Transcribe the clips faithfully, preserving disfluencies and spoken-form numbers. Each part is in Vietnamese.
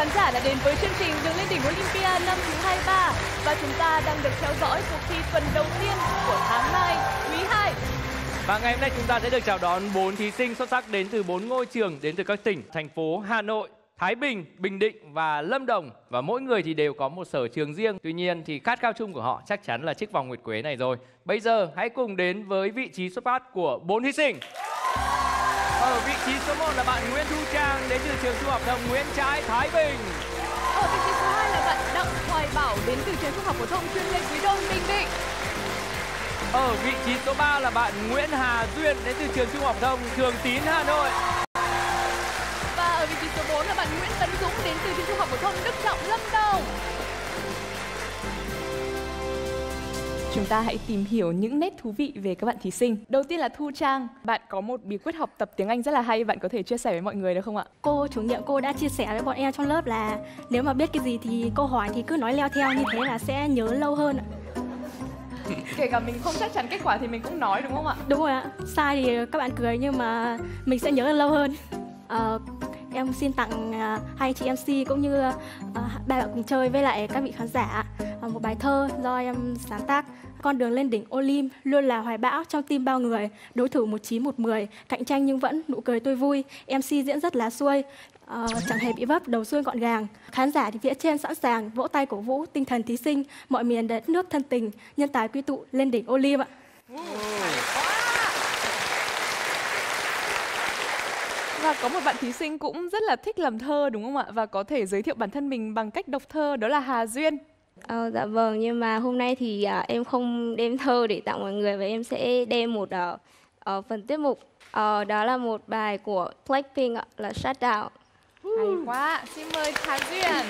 giả đã đến với chương trình Đường lên đỉnh Olympia năm thứ hai mươi ba và chúng ta đang được theo dõi cuộc thi tuần đầu tiên của tháng này, quý hai. Và ngày hôm nay chúng ta sẽ được chào đón bốn thí sinh xuất sắc đến từ bốn ngôi trường đến từ các tỉnh, thành phố Hà Nội, Thái Bình, Bình Định và Lâm Đồng. Và mỗi người thì đều có một sở trường riêng. Tuy nhiên thì khát khao chung của họ chắc chắn là chiếc vòng nguyệt quế này rồi. Bây giờ hãy cùng đến với vị trí xuất phát của bốn thí sinh. Ở vị trí số một là bạn Nguyễn Thu Trang đến từ trường Trung học phổ thông Nguyễn Trãi, Thái Bình. Ở vị trí số hai là bạn Đặng Hoài Bảo đến từ trường Trung học phổ thông chuyên Lê Quý Đôn, Bình Định. Ở vị trí số ba là bạn Nguyễn Hà Duyên đến từ trường Trung học phổ thông Thường Tín, Hà Nội. Và ở vị trí số bốn là bạn Nguyễn Tấn Dũng đến từ trường Trung học phổ thông Đức Trọng, Lâm Đồng. Chúng ta hãy tìm hiểu những nét thú vị về các bạn thí sinh. Đầu tiên là Thu Trang, bạn có một bí quyết học tập tiếng Anh rất là hay, bạn có thể chia sẻ với mọi người được không ạ? Cô chủ nhiệm cô đã chia sẻ với bọn em trong lớp là nếu mà biết cái gì thì cô hỏi thì cứ nói leo theo, như thế là sẽ nhớ lâu hơn ạ. Kể cả mình không chắc chắn kết quả thì mình cũng nói đúng không ạ? Đúng rồi ạ, sai thì các bạn cười nhưng mà mình sẽ nhớ lâu hơn. Ờ, em xin tặng uh, hai chị em xê cũng như uh, ba bạn cùng chơi với lại các vị khán giả uh, một bài thơ do em sáng tác. Con đường lên đỉnh Olymp luôn là hoài bão trong tim bao người, đối thủ một chín một mười, cạnh tranh nhưng vẫn nụ cười tôi vui. em xê diễn rất là xuôi, uh, chẳng hề bị vấp, đầu xuôi gọn gàng. Khán giả thì phía trên sẵn sàng vỗ tay cổ vũ, tinh thần thí sinh mọi miền đất nước thân tình, nhân tài quy tụ lên đỉnh Olymp ạ. Và có một bạn thí sinh cũng rất là thích làm thơ đúng không ạ? Và có thể giới thiệu bản thân mình bằng cách đọc thơ, đó là Hà Duyên. Ờ, dạ vâng, nhưng mà hôm nay thì à, em không đem thơ để tặng mọi người và em sẽ đem một uh, uh, phần tiết mục. Uh, đó là một bài của Blackpink ạ, là Shutdown. Hay quá, xin mời Hà Duyên.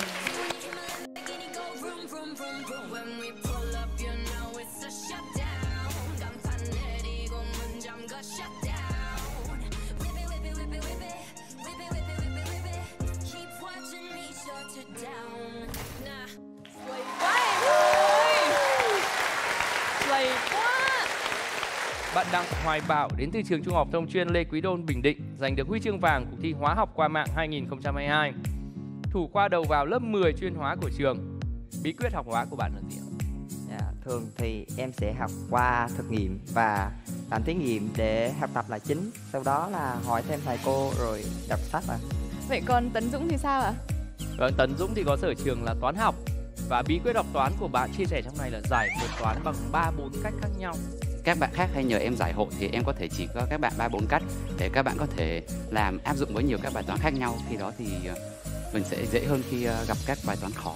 Bạn Đặng Hoài Bảo đến từ trường Trung học phổ thông chuyên Lê Quý Đôn, Bình Định, giành được huy chương vàng cuộc thi hóa học qua mạng hai nghìn không trăm hai mươi hai. Thủ khoa đầu vào lớp mười chuyên hóa của trường. Bí quyết học hóa của bạn là gì ạ? Dạ, thường thì em sẽ học qua thực nghiệm và làm thí nghiệm để học tập là chính. Sau đó là hỏi thêm thầy cô rồi đọc sách ạ. Vậy còn Tấn Dũng thì sao ạ? Vâng, Tấn Dũng thì có sở trường là toán học. Và bí quyết học toán của bạn chia sẻ trong này là giải một toán bằng ba bốn cách khác nhau. Các bạn khác hay nhờ em giải hộ thì em có thể chỉ cho các bạn ba bốn cách để các bạn có thể làm áp dụng với nhiều các bài toán khác nhau. Khi đó thì mình sẽ dễ hơn khi gặp các bài toán khó.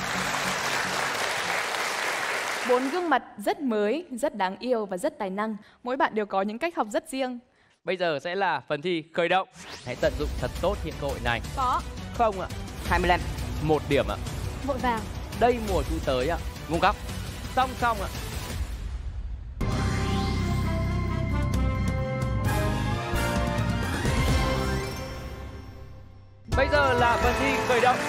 Bốn gương mặt rất mới, rất đáng yêu và rất tài năng. Mỗi bạn đều có những cách học rất riêng. Bây giờ sẽ là phần thi khởi động. Hãy tận dụng thật tốt những cơ hội này. Có. Không ạ. hai mươi lăm. Một điểm ạ. Vội vàng. Đây mùa thu tới ạ. Ngung góc. Song song ạ. Bây giờ là phần thi khởi động.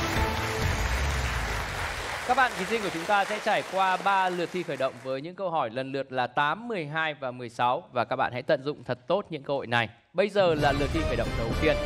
Các bạn thí sinh của chúng ta sẽ trải qua ba lượt thi khởi động với những câu hỏi lần lượt là tám, mười hai và mười sáu. Và các bạn hãy tận dụng thật tốt những cơ hội này. Bây giờ là lượt thi khởi động đầu tiên.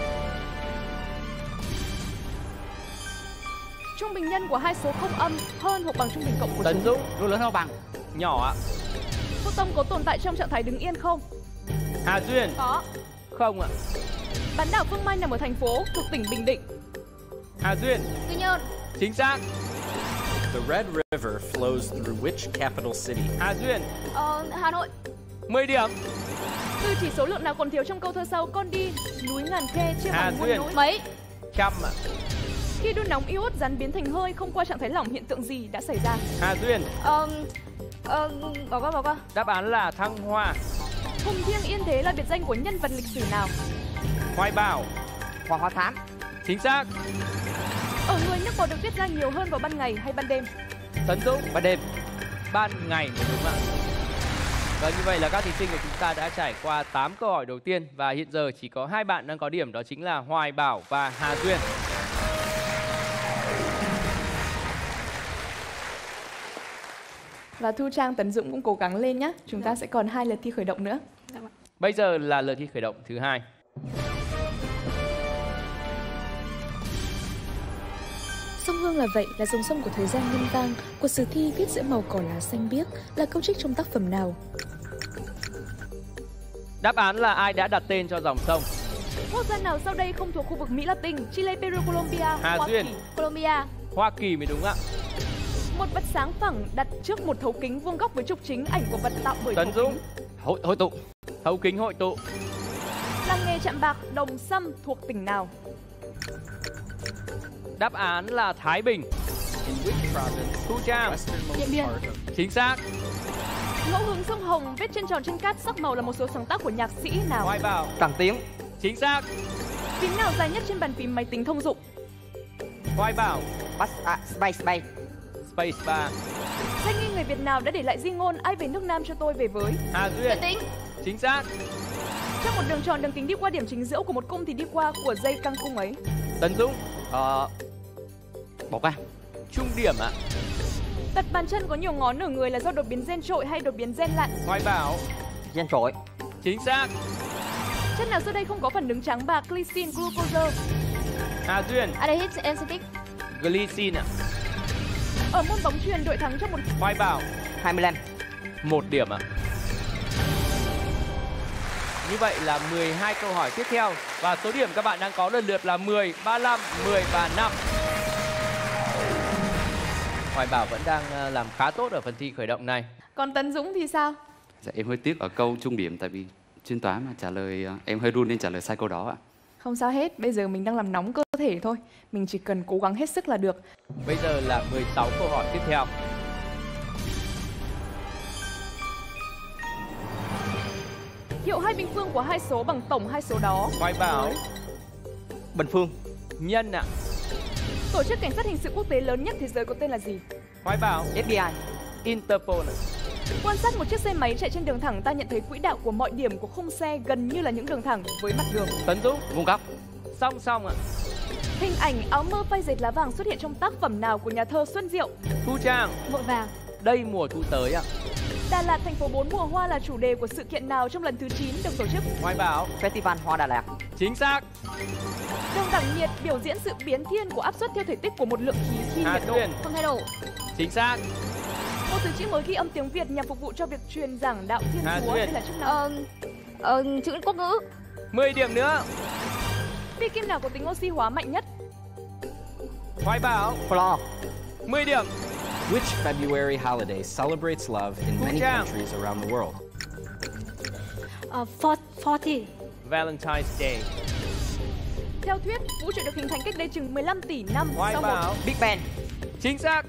Trung bình nhân của hai số không âm hơn hoặc bằng trung bình cộng của Tấn chúng. Dũng, Độ lớn hoặc bằng. nhỏ ạ. Phước Tâm có tồn tại trong trạng thái đứng yên không? Hà Duyên. Có. Không ạ. Bán đảo Phương Mai nằm ở thành phố thuộc tỉnh Bình Định. Hà Duyên. Quy Nhơn. Chính xác. The Red River flows through which capital city? Hà Duyên. Ờ, Hà Nội. mười điểm. Từ chỉ số lượng nào còn thiếu trong câu thơ sau? Con đi núi ngàn khê chia Hà bằng muôn Duyên. núi. Mấy? Trăm ạ. Khi đun nóng iốt rắn biến thành hơi không qua trạng thái lỏng, hiện tượng gì đã xảy ra? Hà Duyên. Ờ, ờ, bỏ qua bỏ qua. Đáp án là thăng hoa. Hùng Thiêng Yên Thế là biệt danh của nhân vật lịch sử nào? Hoài Bảo. Hoàng Hoa Thám. Chính xác. Ở người nước bọt được tiết ra nhiều hơn vào ban ngày hay ban đêm? Tấn Dũng. Ban đêm. Ban ngày mới đúng ạ. Và như vậy là các thí sinh của chúng ta đã trải qua tám câu hỏi đầu tiên. Và hiện giờ chỉ có hai bạn đang có điểm, đó chính là Hoài Bảo và Hà Duyên. Và Thu Trang, Tấn Dũng cũng cố gắng lên nhé. Chúng ta sẽ còn hai lượt thi khởi động nữa. Bây giờ là lượt thi khởi động thứ hai. Hương là vậy, là dòng sông của thời gian ngân vang, của sử thi viết giữa màu cỏ lá xanh biếc, là câu trích trong tác phẩm nào? Đáp án là ai đã đặt tên cho dòng sông? Quốc gia nào sau đây không thuộc khu vực Mỹ Latin? Chile, Peru, Colombia, Hà Hoa Duyên. Kỳ. Colombia. Hoa Kỳ mới đúng ạ. Một vật sáng phẳng đặt trước một thấu kính vuông góc với trục chính, ảnh của vật tạo bởi Tấn thấu Dũng. kính. Hội hội tụ. Thấu kính hội tụ. Làng nghề chạm bạc Đồng Sâm thuộc tỉnh nào? Đáp án là Thái Bình. In which province? Thu Trang. Điện Biên. Part of Chính xác. Ngẫu hứng sông Hồng vết trên tròn trên cát sắc màu là một số sáng tác của nhạc sĩ nào? Hoài Bảo. Trần Tiến. Chính xác. Phím nào dài nhất trên bàn phím máy tính thông dụng? Hoài Bảo. Bas, à, Space Space. Space Bar. Danh nghi người Việt nào đã để lại di ngôn ai về nước Nam cho tôi về với? Hà Duyên. Tính. Chính xác. Trong một đường tròn, đường kính đi qua điểm chính giữa của một cung thì đi qua của dây căng cung ấy. Tấn Dũng. Ờ, bỏ qua. Trung điểm ạ. Tật bàn chân có nhiều ngón ở người là do đột biến gen trội hay đột biến gen lặn? Hoài Bảo. Gen trội. Chính xác. Chất nào sau đây không có phản ứng trắng bạc, glycine, glucose? Hà Duyên. Aldehyde acetic. Glycine ạ. Ở môn bóng chuyền, đội thắng trong một Hoài Bảo. hai mươi lăm. Một điểm ạ. Như vậy là mười hai câu hỏi tiếp theo và số điểm các bạn đang có lần lượt là mười, ba mươi lăm, mười và năm. Hoài Bảo vẫn đang ờ, làm khá tốt ở phần thi khởi động này. Còn Tấn Dũng thì sao? Dạ, em hơi tiếc ở câu trung điểm tại vì chuyên toán mà trả lời ờ, em hơi run nên trả lời sai câu đó ạ. Không sao hết, bây giờ mình đang làm nóng cơ thể thôi. Mình chỉ cần cố gắng hết sức là được. Bây giờ là mười sáu câu hỏi tiếp theo. Hiệu hai bình phương của hai số bằng tổng hai số đó. Hoài Bảo. Bình Phương. Nhân ạ. Tổ chức cảnh sát hình sự quốc tế lớn nhất thế giới có tên là gì? Hoài Bảo. ép bê i. Interpol ạ. Quan sát một chiếc xe máy chạy trên đường thẳng, ta nhận thấy quỹ đạo của mọi điểm của khung xe gần như là những đường thẳng với mặt đường. Tấn Dũng. Vuông góc. Song song ạ. Hình ảnh áo mơ phây dệt lá vàng xuất hiện trong tác phẩm nào của nhà thơ Xuân Diệu? Thu Trang. Vội vàng. Đây mùa thu tới ạ. Đà Lạt, thành phố bốn mùa hoa là chủ đề của sự kiện nào trong lần thứ chín được tổ chức? Hoài Bảo. Festival Hoa Đà Lạt. Chính xác. Đồng đẳng nhiệt biểu diễn sự biến thiên của áp suất theo thể tích của một lượng khí khi Hà nhiệt độ Duyên. không thay đổi. Chính xác. Một từ chữ mới ghi âm tiếng Việt nhằm phục vụ cho việc truyền giảng đạo Thiên Hà Chúa. Duyên. Đây là chức năng. Ờ, ờ, chữ quốc ngữ. mười điểm nữa. Phi kim nào có tính oxy hóa mạnh nhất? Hoài Bảo. Flo. mười điểm. which February holiday celebrates love in many Trang. countries around the world? Ờ, four- forty. Valentine's Day. Theo thuyết, vũ trụ được hình thành cách đây chừng mười lăm tỷ năm Hoài sau Bảo. một Big Bang. Chính xác.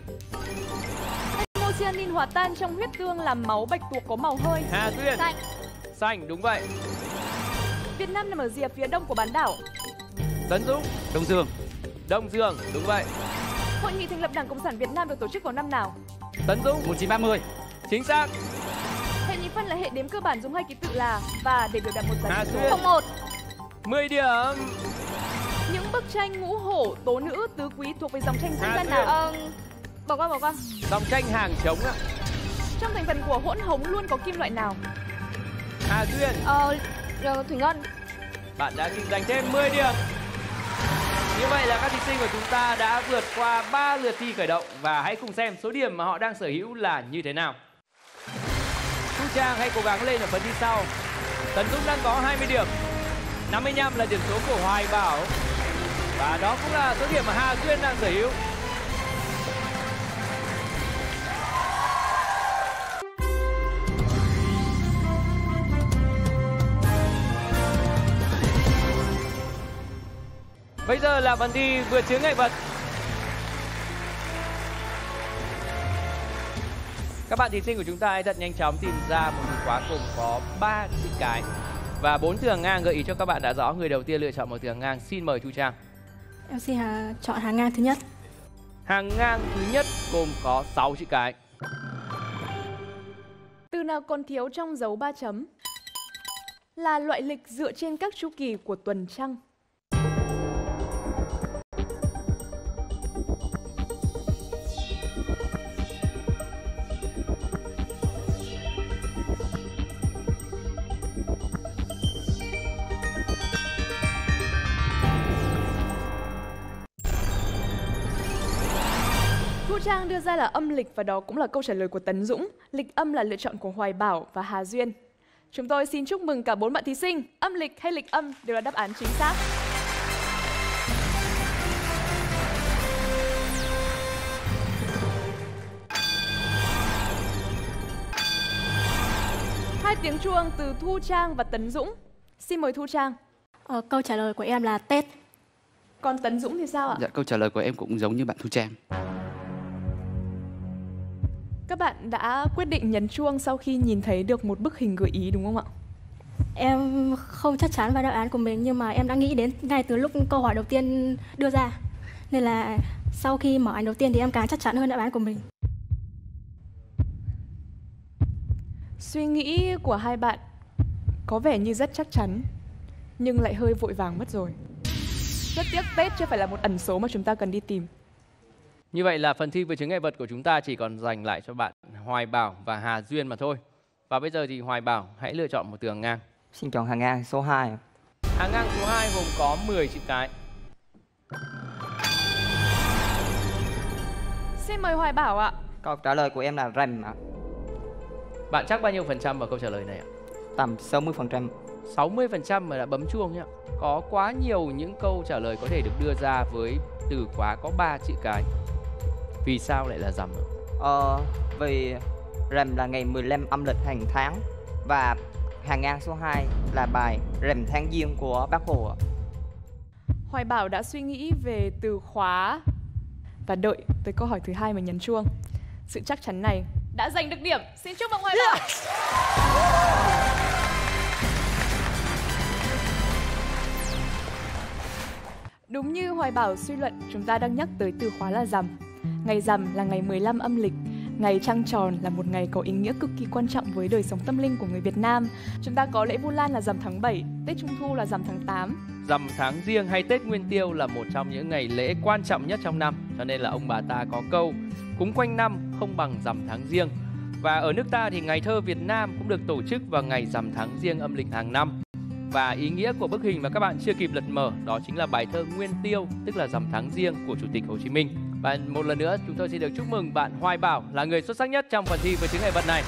hemocyanin hòa tan trong huyết tương làm máu bạch tuộc có màu hơi Hà Duyên. xanh. Xanh, đúng vậy. Việt Nam nằm ở rìa phía đông của bán đảo. Tấn Dũng. Đông Dương. Đông Dương, đúng vậy. Hội nghị thành lập Đảng Cộng sản Việt Nam được tổ chức vào năm nào? Tấn Dũng. một nghìn chín trăm ba mươi. Chính xác. Hệ nhị phân là hệ đếm cơ bản dùng hai ký tự là và để biểu đạt một Hà giá trị số. Duyên. Không một. mười điểm. Những bức tranh ngũ hổ, tố nữ, tứ quý thuộc về dòng tranh dân Hà gian Duyên. nào? Ờ, bỏ qua bỏ qua. Dòng tranh hàng trống ạ. Trong thành phần của hỗn hống luôn có kim loại nào? Hà Duyên. Ờ, ờ, Thủy Ngân. Bạn đã kịp giành thêm mười điểm. Như vậy là các thí sinh của chúng ta đã vượt qua ba lượt thi khởi động và hãy cùng xem số điểm mà họ đang sở hữu là như thế nào. Thu Trang hãy cố gắng lên ở phần thi sau. Tấn Dũng đang có hai mươi điểm. năm mươi lăm là điểm số của Hoài Bảo. Và đó cũng là số điểm mà Hà Duyên đang sở hữu. Bây giờ là phần thi vượt chướng ngại vật. Các bạn thí sinh của chúng ta hãy thật nhanh chóng tìm ra một từ khóa gồm có ba chữ cái và bốn từ hàng ngang. Gợi ý cho các bạn đã rõ. Người đầu tiên lựa chọn một từ hàng ngang. Xin mời Thu Trang. Em xin hà, chọn hàng ngang thứ nhất. Hàng ngang thứ nhất gồm có sáu chữ cái. Từ nào còn thiếu trong dấu ba chấm? Là loại lịch dựa trên các chu kỳ của tuần trăng. Trang đưa ra là âm lịch và đó cũng là câu trả lời của Tấn Dũng. Lịch âm là lựa chọn của Hoài Bảo và Hà Duyên. Chúng tôi xin chúc mừng cả bốn bạn thí sinh. Âm lịch hay lịch âm đều là đáp án chính xác. Hai tiếng chuông từ Thu Trang và Tấn Dũng. Xin mời Thu Trang. Ờ, câu trả lời của em là Tết. Còn Tấn Dũng thì sao ạ? Dạ, câu trả lời của em cũng giống như bạn Thu Trang. Các bạn đã quyết định nhấn chuông sau khi nhìn thấy được một bức hình gợi ý đúng không ạ? Em không chắc chắn vào đáp án của mình nhưng mà em đã nghĩ đến ngay từ lúc câu hỏi đầu tiên đưa ra. Nên là sau khi mở ảnh đầu tiên thì em càng chắc chắn hơn đáp án của mình. Suy nghĩ của hai bạn có vẻ như rất chắc chắn nhưng lại hơi vội vàng mất rồi. Rất tiếc Tết chưa phải là một ẩn số mà chúng ta cần đi tìm. Như vậy là phần thi vượt chướng ngại vật của chúng ta chỉ còn dành lại cho bạn Hoài Bảo và Hà Duyên mà thôi. Và bây giờ thì Hoài Bảo hãy lựa chọn một từ hàng ngang. Xin chọn hàng ngang số hai. Hàng ngang số hai gồm có mười chữ cái. Xin mời Hoài Bảo ạ. Câu trả lời của em là rằm ạ. Bạn chắc bao nhiêu phần trăm vào câu trả lời này ạ? Tầm sáu mươi phần trăm. sáu mươi phần trăm mà đã bấm chuông nhá. Có quá nhiều những câu trả lời có thể được đưa ra với từ khóa có ba chữ cái. Vì sao lại là rằm ạ? Ờ, vì rằm là ngày mười lăm âm lịch hàng tháng. Và hàng ngang số hai là bài rằm tháng giêng của Bác Hồ ạ. Hoài Bảo đã suy nghĩ về từ khóa và đợi tới câu hỏi thứ hai mà nhấn chuông. Sự chắc chắn này đã giành được điểm. Xin chúc mừng Hoài Bảo. Yes. Đúng như Hoài Bảo suy luận, chúng ta đang nhắc tới từ khóa là rằm. Ngày rằm là ngày mười lăm âm lịch. Ngày trăng tròn là một ngày có ý nghĩa cực kỳ quan trọng với đời sống tâm linh của người Việt Nam. Chúng ta có lễ Vu Lan là rằm tháng bảy, Tết Trung Thu là rằm tháng tám. Rằm tháng Giêng hay Tết Nguyên Tiêu là một trong những ngày lễ quan trọng nhất trong năm. Cho nên là ông bà ta có câu cúng quanh năm không bằng rằm tháng Giêng. Và ở nước ta thì ngày thơ Việt Nam cũng được tổ chức vào ngày rằm tháng Giêng âm lịch hàng năm. Và ý nghĩa của bức hình mà các bạn chưa kịp lật mở đó chính là bài thơ Nguyên Tiêu, tức là rằm tháng Giêng của Chủ tịch Hồ Chí Minh. Và một lần nữa chúng tôi xin được chúc mừng bạn Hoài Bảo là người xuất sắc nhất trong phần thi vượt chướng ngại vật này.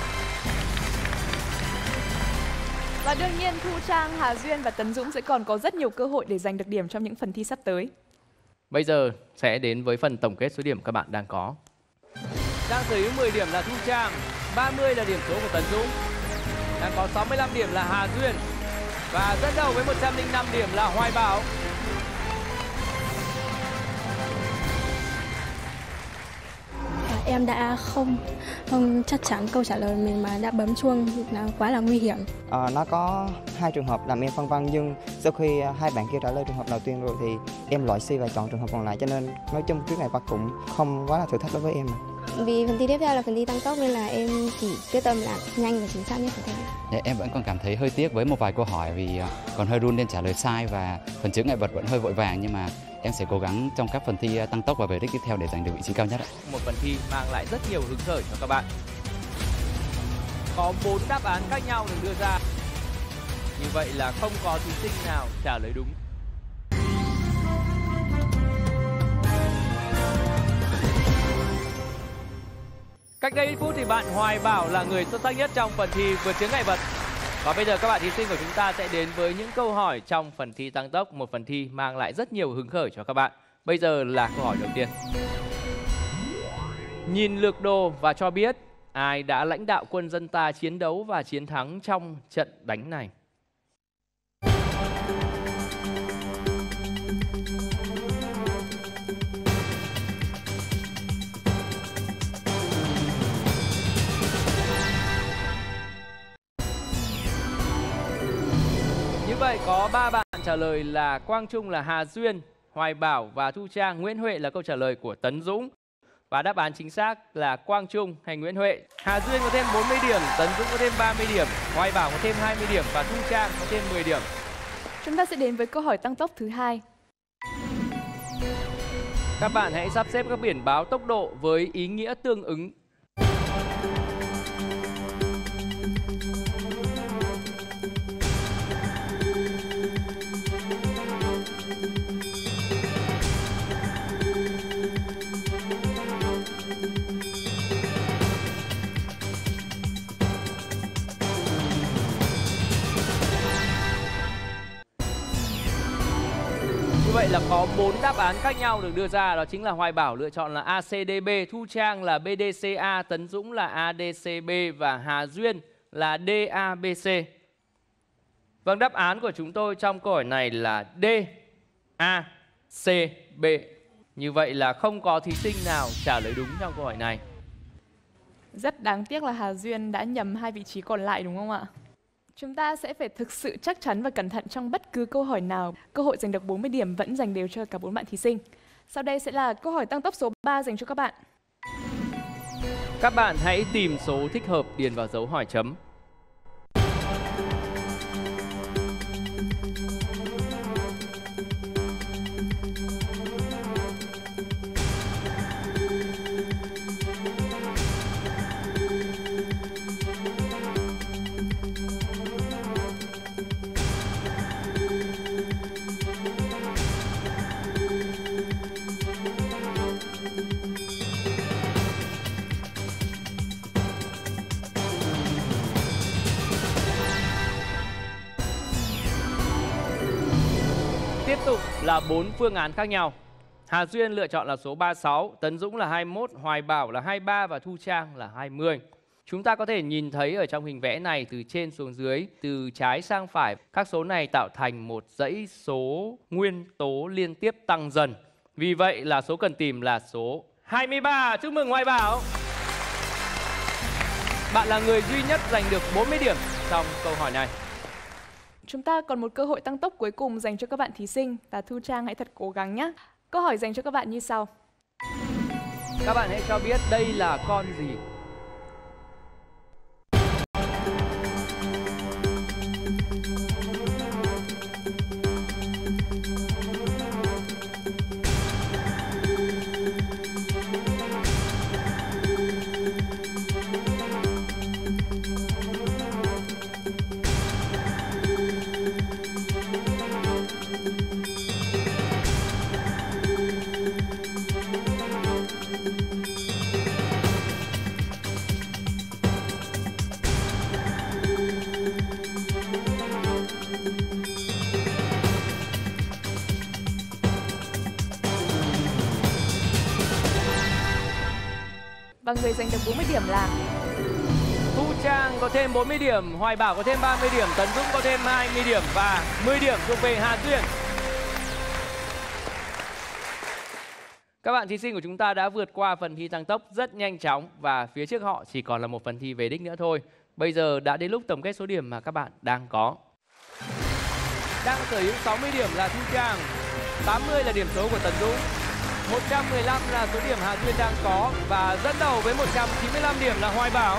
Và đương nhiên Thu Trang, Hà Duyên và Tấn Dũng sẽ còn có rất nhiều cơ hội để giành được điểm trong những phần thi sắp tới. Bây giờ sẽ đến với phần tổng kết số điểm các bạn đang có. Đang sở hữu mười điểm là Thu Trang, ba mươi là điểm số của Tấn Dũng. Đang có sáu mươi lăm điểm là Hà Duyên. Và dẫn đầu với một trăm lẻ năm điểm là Hoài Bảo. À, em đã không không chắc chắn câu trả lời mình mà đã bấm chuông là quá là nguy hiểm. Ờ, nó có hai trường hợp làm em phân vân nhưng sau khi hai bạn kia trả lời trường hợp đầu tiên rồi thì em loại suy và chọn trường hợp còn lại, cho nên nói chung chướng ngại vật cũng không quá là thử thách đối với em. Vì phần thi tiếp theo là phần thi tăng tốc nên là em chỉ quyết tâm làm nhanh và chính xác nhất có thể. Dạ, em vẫn còn cảm thấy hơi tiếc với một vài câu hỏi vì còn hơi run nên trả lời sai và phần chướng ngại vật vẫn hơi vội vàng, nhưng mà em sẽ cố gắng trong các phần thi tăng tốc và về đích tiếp theo để giành được vị trí cao nhất ạ. Một phần thi mang lại rất nhiều hứng khởi cho các bạn. Có bốn đáp án khác nhau được đưa ra. Như vậy là không có thí sinh nào trả lời đúng. Cách đây ít phút thì bạn Hoài Bảo là người xuất sắc nhất trong phần thi vượt chướng ngại vật. Và bây giờ các bạn thí sinh của chúng ta sẽ đến với những câu hỏi trong phần thi tăng tốc, một phần thi mang lại rất nhiều hứng khởi cho các bạn. Bây giờ là câu hỏi đầu tiên. Nhìn lược đồ và cho biết ai đã lãnh đạo quân dân ta chiến đấu và chiến thắng trong trận đánh này. Như vậy có ba bạn trả lời là Quang Trung là Hà Duyên, Hoài Bảo và Thu Trang. Nguyễn Huệ là câu trả lời của Tấn Dũng. Và đáp án chính xác là Quang Trung hay Nguyễn Huệ. Hà Duyên có thêm bốn mươi điểm, Tấn Dũng có thêm ba mươi điểm, Hoài Bảo có thêm hai mươi điểm và Thu Trang có thêm mười điểm. Chúng ta sẽ đến với câu hỏi tăng tốc thứ hai. Các bạn hãy sắp xếp các biển báo tốc độ với ý nghĩa tương ứng. vậy là có bốn đáp án khác nhau được đưa ra, đó chính là Hoài Bảo lựa chọn là a xê đê bê, Thu Trang là bê đê xê a, Tấn Dũng là a đê xê bê và Hà Duyên là đê a bê xê. Vâng, đáp án của chúng tôi trong câu hỏi này là D A C B. Như vậy là không có thí sinh nào trả lời đúng trong câu hỏi này. Rất đáng tiếc là Hà Duyên đã nhầm hai vị trí còn lại đúng không ạ? Chúng ta sẽ phải thực sự chắc chắn và cẩn thận trong bất cứ câu hỏi nào. Cơ hội giành được bốn mươi điểm vẫn dành đều cho cả bốn bạn thí sinh. Sau đây sẽ là câu hỏi tăng tốc số ba dành cho các bạn. Các bạn hãy tìm số thích hợp điền vào dấu hỏi chấm. Tiếp tục là bốn phương án khác nhau. Hà Duyên lựa chọn là số ba mươi sáu, Tấn Dũng là hai mươi mốt, Hoài Bảo là hai mươi ba và Thu Trang là hai mươi. Chúng ta có thể nhìn thấy ở trong hình vẽ này từ trên xuống dưới, từ trái sang phải, các số này tạo thành một dãy số nguyên tố liên tiếp tăng dần. Vì vậy là số cần tìm là số hai mươi ba. Chúc mừng Hoài Bảo. Bạn là người duy nhất giành được bốn mươi điểm trong câu hỏi này. Chúng ta còn một cơ hội tăng tốc cuối cùng dành cho các bạn thí sinh và Thu Trang hãy thật cố gắng nhé. Câu hỏi dành cho các bạn như sau. Các bạn hãy cho biết đây là con gì? Và người giành được bốn mươi điểm là Thu Trang có thêm bốn mươi điểm, Hoài Bảo có thêm ba mươi điểm, Tấn Dũng có thêm hai mươi điểm và mười điểm thuộc về Hà Duyên. Các bạn thí sinh của chúng ta đã vượt qua phần thi tăng tốc rất nhanh chóng và phía trước họ chỉ còn là một phần thi về đích nữa thôi. Bây giờ đã đến lúc tổng kết số điểm mà các bạn đang có. Đang sở hữu sáu mươi điểm là Thu Trang, tám mươi là điểm số của Tấn Dũng, một trăm mười lăm là số điểm Hà Duyên đang có và dẫn đầu với một trăm chín mươi lăm điểm là Hoài Bảo.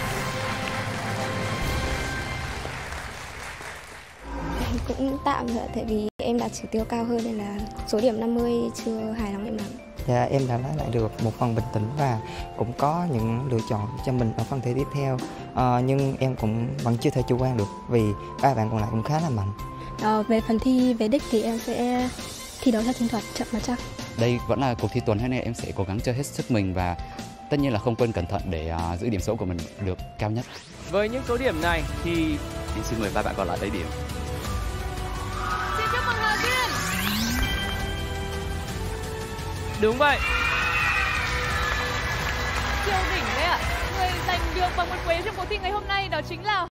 Em cũng tạm rồi, tại vì em đạt chỉ tiêu cao hơn nên là số điểm năm mươi chưa hài lòng em lắm. Dạ, em đã lấy lại được một phần bình tĩnh và cũng có những lựa chọn cho mình ở phần thi tiếp theo. À, nhưng em cũng vẫn chưa thể chủ quan được vì ba bạn còn lại cũng khá là mạnh. À, về phần thi về đích thì em sẽ thi đấu theo chiến thuật chậm mà chắc. Đây vẫn là cuộc thi tuần, thế nên em sẽ cố gắng chơi hết sức mình và tất nhiên là không quên cẩn thận để uh, giữ điểm số của mình được cao nhất. Với những số điểm này thì em xin mời ba bạn còn lại lấy điểm. Xin chúc mừng Hà Duyên. đúng vậy. Siêu đỉnh đấy ạ. Người giành được vòng nguyệt quế trong cuộc thi ngày hôm nay đó chính là